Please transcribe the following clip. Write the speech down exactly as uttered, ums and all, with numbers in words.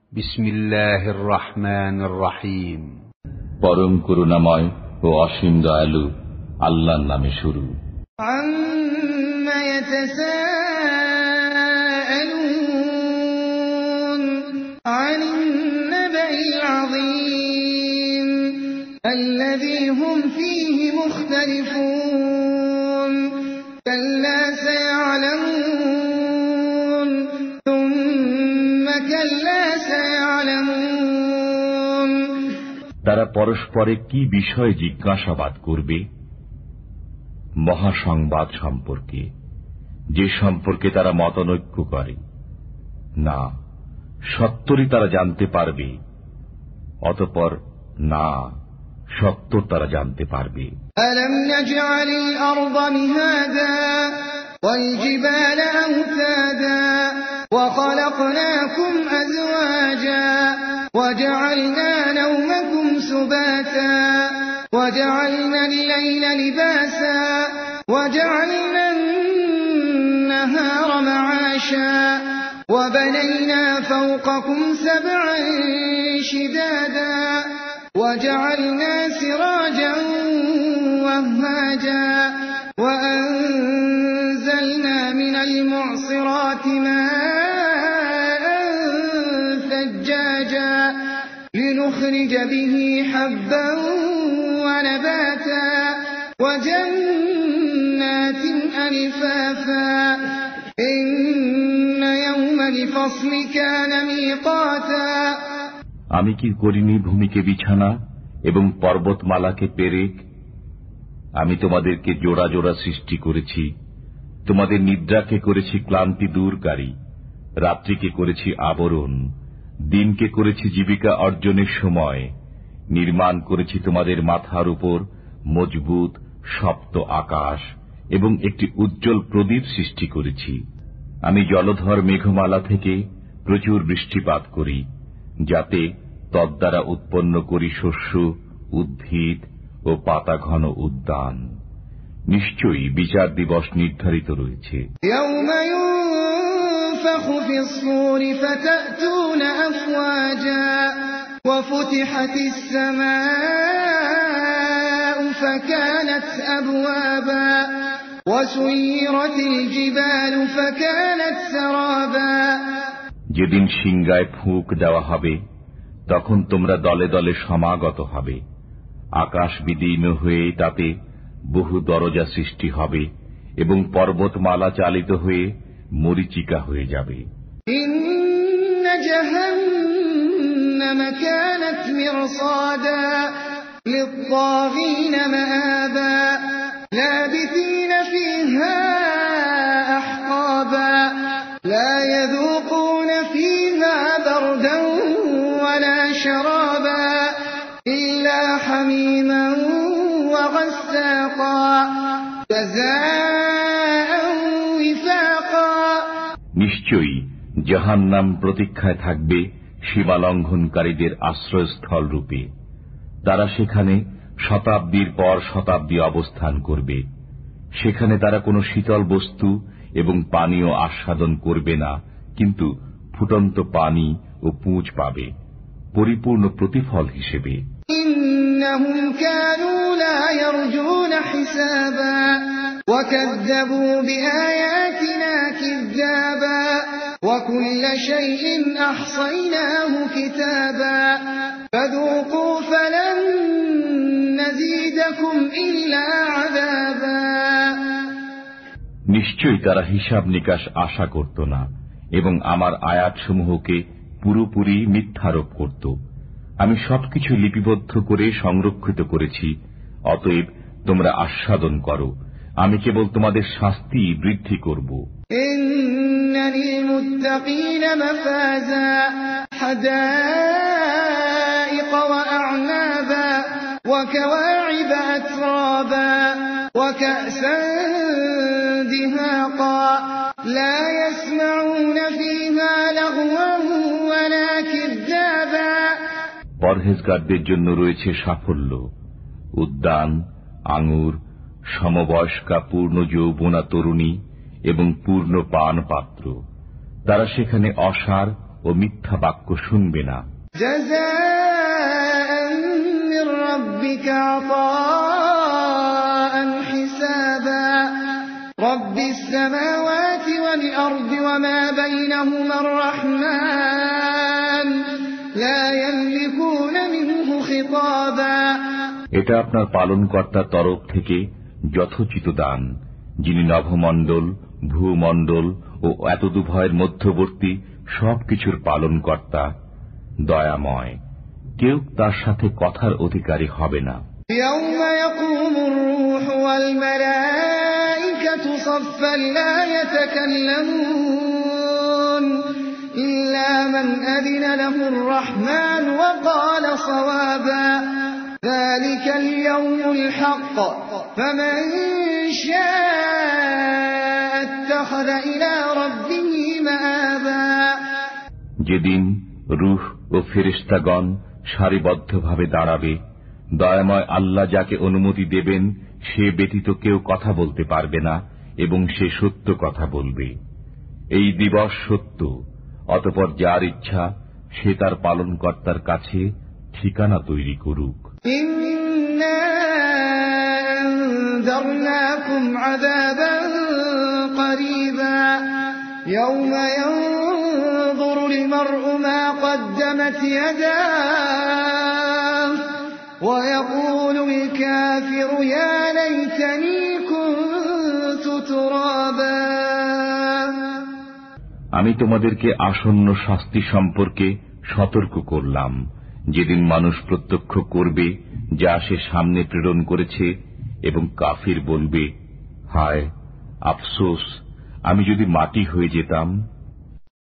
বিসমিল্লাহির রহমানির রহিম। পরম করুণাময় ও অসীম দয়ালু আল্লাহর নামে শুরু। আম্মা ইয়াতাসাআলুন আনিন নাবাইল আযীম আল্লাযী হুম ফীহি মুখতালিফুন কাল্লা সায়া'লামুন থুম্মা কাল্লা সায়া'লামুন। তারা পরস্পরে কি বিষয়ে জিজ্ঞাসাবাদ করবে? মহাসংবাদ সম্পর্কে, যে সম্পর্কে তারা মতনৈক্য করে। না, সত্তরই তারা জানতে পারবে। অতঃপর না, সত্তর তারা জানতে পারবে। ألم نجعل الأرض مهادا والجبال أوتادا وخلقناكم أزواجا وجعلنا نومكم سباتا وجعلنا الليل لباسا وجعلنا النهار معاشا وبنينا فوقكم سبعا شدادا وجعلنا سراجا وهاجا وأنزلنا من المعصرات ماء ثجاجا لنخرج به حبا ونباتا وجنات ألفافا إن يوم الفصل كان ميقاتا। আমি কি করিনি ভূমিকে বিছানা এবং পর্বতমালাকে পেরেক? আমি তোমাদেরকে জোড়া জোড়া সৃষ্টি করেছি। তোমাদের নিদ্রাকে করেছি ক্লান্তি দূরকারী, রাত্রিকে করেছি আবরণ, দিনকে করেছি জীবিকা অর্জনের সময়। নির্মাণ করেছি তোমাদের মাথার উপর মজবুত সপ্ত আকাশ এবং একটি উজ্জ্বল প্রদীপ সৃষ্টি করেছি। আমি জলধর মেঘমালা থেকে প্রচুর বৃষ্টিপাত করি, যাতে তদ্বারা উৎপন্ন করি শস্য, উদ্ভিদ ও পাতা ঘন উদ্যান। নিশ্চয়ই বিচার দিবস নির্ধারিত রয়েছে। ইয়াউমা ইউনফাখু ফিস-সূর ফাতা'তুনা আফওয়াজা ওয়া ফুতিহাতিস সামাa'ু ফাকানাত আবওয়াবা ওয়া সুয়িরাতিল জিবালু ফাকানাত সারাবা। যেদিন সিংহায় ফুঁক দেওয়া হবে, তখন তোমরা দলে দলে সমাগত হবে। আকাশ বিদীর্ণ হয়ে তাতে বহু দরজা সৃষ্টি হবে এবং পর্বতমালা চালিত হয়ে মরীচিকা হয়ে যাবে। ইন্না জাহান্নামা কানাত মিরসাদা লিত-তাগীনা মাআবা লাবিথীনা ফীহা আহকাবা লা ইয়াযূকুনা ফীহা বারদান ওয়ালা শারাবা ইল্লা হামীমান ওয়া গাসসাকা জাযাআন ওয়িফাকা। নিশ্চয়ই জাহান্নাম প্রতীক্ষায় থাকবে সীমালঙ্ঘনকারীদের আশ্রয়স্থল রূপে। তারা সেখানে শতাব্দীর পর শতাব্দী অবস্থান করবে। সেখানে তারা কোনো শীতল বস্তু এবং পানীয় আস্বাদন করবে না, কিন্তু ফুটন্ত পানি ও পুঁজ পাবে পরিপূর্ণ প্রতিফল হিসেবে। ইন্নাহুম কানু লা ইয়ারজুনা হিসাবা ওয়া কাযযাবু বিআয়াতিনা কিযযাবা ওয়া কুল্লা শাইইন আহসায়নাহু কিতাবা ফাযূকু ফালান নাযীদাকুম ইল্লা আযাবা। নিশ্চয়ই তারা হিসাব নিকাশ আশা করত না এবং আমার আয়াতসমূহকে পুরোপুরি মিথ্যারোপ করত। আমি সবকিছু লিপিবদ্ধ করে সংরক্ষিত করেছি, অতএব তোমরা আস্বাদন করো। আমি কেবল তোমাদের শাস্তি বৃদ্ধি করব। ইন্না লিল মুত্তাকিনা মাফাজা হাদাইক ওয়া আ'নাবা ওয়া কাওয়া'iবা আতরাবা ওয়া কা'সান দিহাকা লা ইয়াসমাউনা ফীহা লাগওয়ান ওয়ালা কিযযাবা। পরহেজগারদের জন্য রয়েছে সাফল্য, উদ্যান, আঙুর, সমবয়স্কা পূর্ণ যৌবনা তরুণী এবং পূর্ণ পান পাত্র। তারা সেখানে অসার ও মিথ্যা বাক্য শুনবে না। জাযাআন মির রাব্বিকা আতাআন হিসাবা রাব্বিস সামাওয়াতি ওয়াল আরদি ওয়া মা বাইনাহুমা আর-রাহমান লা ইয়ামলিকুনা মিনহু খিতাবা। এটা আপনার পালনকর্তার তরফ থেকে যথোচিত দান, যিনি নভমণ্ডল, ভূমণ্ডল ও এতদুভয়ের মধ্যবর্তী সবকিছুর পালনকর্তা, দয়াময়। কেউ তার সাথে কথার অধিকারী হবে না। ইয়াউমা ইয়াকুমুর রূহু ওয়াল মালায়েকাতু সাফফান লা ইয়াতাকাল্লামুন ইল্লা মান আযিনা লাহুর রাহমান ওয়া ক্বালা সাওয়াবা যালিকাল ইয়াউমুল হক ফামান শাআ ইত্তাখাযা ইলা রাব্বিহি মাআবা। যেদিন রূহ ও ফেরেশতাগণ সারিবদ্ধভাবে দাঁড়াবে, দয়াময় আল্লাহ যাকে অনুমতি দেবেন সে ব্যতীত কেউ কথা বলতে পারবে না এবং সে সত্য কথা বলবে। এই দিবস সত্য, অতঃপর যার ইচ্ছা সে তার পালনকর্তার কাছে ঠিকানা তৈরি করুক। ইন্না আনযারনাকুম আযাবান করিবা ইয়াওমা ইয়ানযুরুল মার'উ মা কদ্দামাত ইয়াদাহু ওয়া ইয়াকুলুল কাফিরু ইয়া লাইতানি কুনতু তুরাবা। আমি তোমাদেরকে আসন্ন শাস্তি সম্পর্কে সতর্ক করলাম, যেদিন মানুষ প্রত্যক্ষ করবে যা সে সামনে প্রেরণ করেছে, এবং কাফির বলবে, হায় আফসোস, আমি যদি মাটি হয়ে যেতাম।